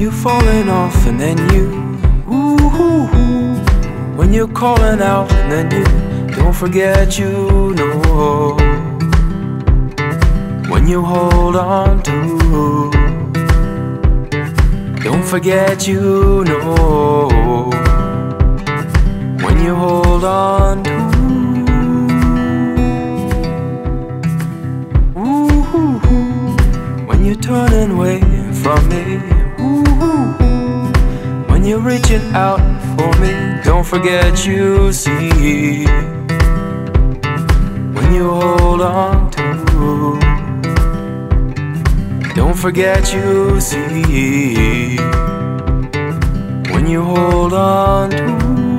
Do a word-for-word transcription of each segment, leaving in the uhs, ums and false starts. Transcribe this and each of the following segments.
you're falling off and then you ooh, when you're calling out and then you don't forget you know when you hold on to, don't forget you know when you hold on to. Ooh, when you're turning away from me, ooh, when you're reaching out for me, don't forget you see when you hold on to, don't forget you see when you hold on to.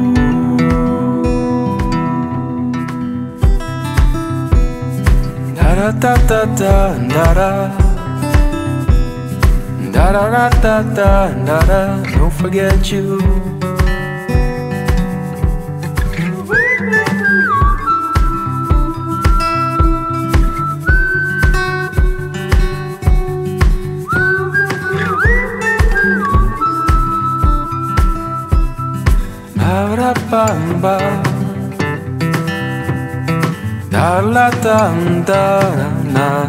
Da da da da da da da da da da da da, don't forget you. Ba da ba ba, da la da da da,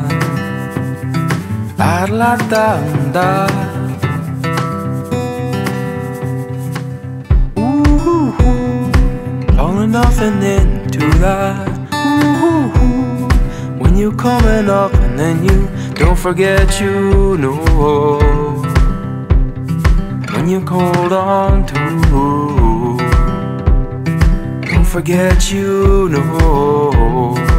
da la da da. Ooh, falling off and into that. Ooh, when you're coming up and then you don't forget you know when you hold on to, don't forget you know